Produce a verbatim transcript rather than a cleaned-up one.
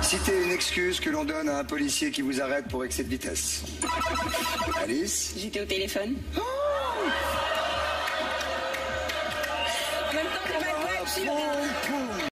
Citez une excuse que l'on donne à un policier qui vous arrête pour excès de vitesse. Alice? J'étais au téléphone. Oh, en même temps, c'est pas de voiture.